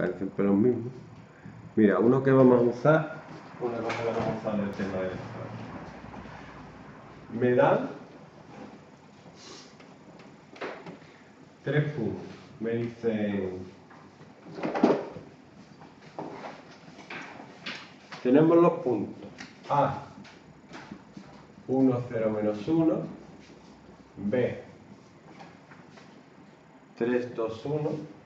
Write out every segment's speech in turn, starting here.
caen siempre los mismos. Mira, uno que vamos a usar, una cosa que vamos a usar del tema de esto. Me dan 3 puntos. Me dicen, tenemos los puntos A, 1, 0, menos 1, B, 3, 2, 1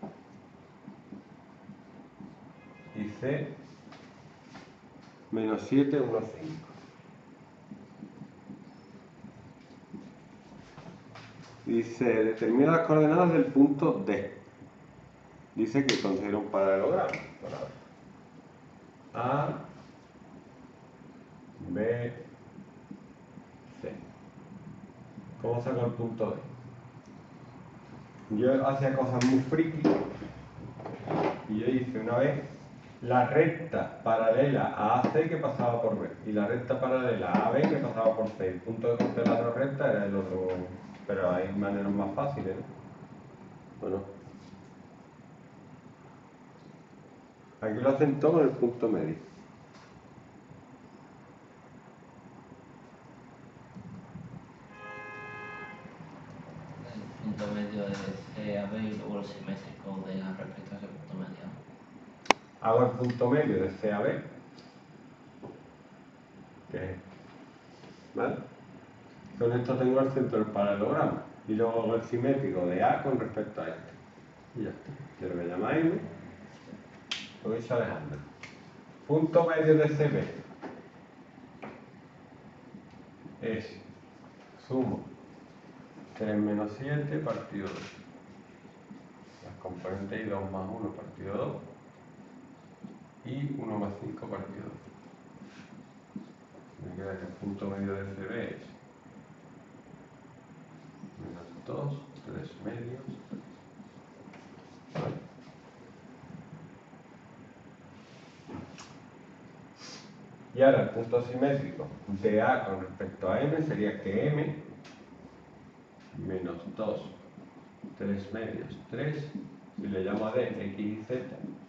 y C, menos 7, 1, 5. Dice, determina las coordenadas del punto D. Dice que considera un paralelogramo. A, B, C. ¿Cómo saco el punto D? Yo hacía cosas muy friki y yo hice una vez la recta paralela a AC que pasaba por B y la recta paralela a AB que pasaba por C. El punto de corte de la otra recta era el otro, pero hay maneras más fáciles, ¿no? Bueno, aquí lo hacen todo en el punto medio. El punto medio de C a B y luego el simétrico de A respecto a ese punto medio. Hago el punto medio de C a B, que es, ¿vale? Con esto tengo el centro del paralelogramo y luego hago el simétrico de A con respecto a este. Y ya está. Quiero que llamáis, lo vais alejando. Punto medio de CB es sumo 3 menos 7 partido 2. Las componentes y 2 más 1 partido 2 y 1 más 5 partido 2. Me queda que el punto medio de CB es menos 2, 3 medios. ¿Vale? Y ahora el punto simétrico de A con respecto a M sería que M menos 2, 3 medios, 3, si le llamo a D, X y Z,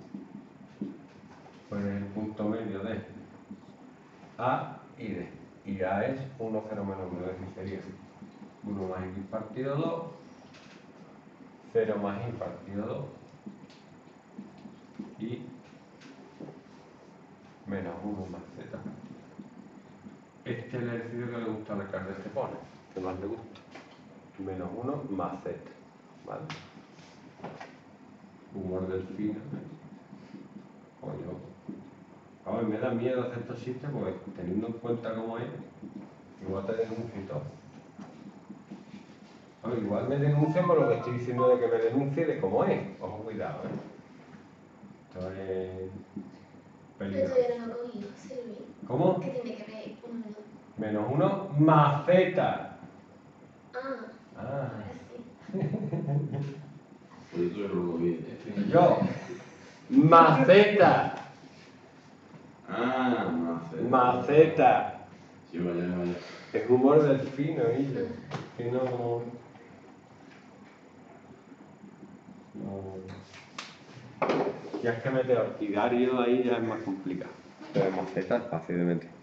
pues es el punto medio de A y D. Y A es 1, 0, menos 1, es decir, sería 1 más X partido 2, 0 más Y partido 2 y menos 1 más Z. Este es el ejercicio que le gusta a Descartes que pone, que más le gusta. Menos 1 más Z. ¿Vale? Humor del fino. A ver, me da miedo hacer estos chistes porque teniendo en cuenta cómo es, igual te denuncio y todo. A ver, igual me denuncian por lo que estoy diciendo de que me denuncie de cómo es. Ojo, cuidado, Esto es peligroso. Pero todavía no lo he cogido, Silvi. ¿Cómo? ¿Qué tiene que ver? Menos 1 más Z. Ah, Ah. ahora sí. Oye, tú eres lo bien. Yo. Más Z. Ah, maceta. Maceta. Sí, vaya, vaya. Es humor del fino, Illo. Que no. Ya es que meter ortigario ahí ya es más complicado. Pero maceta es fácil de meter.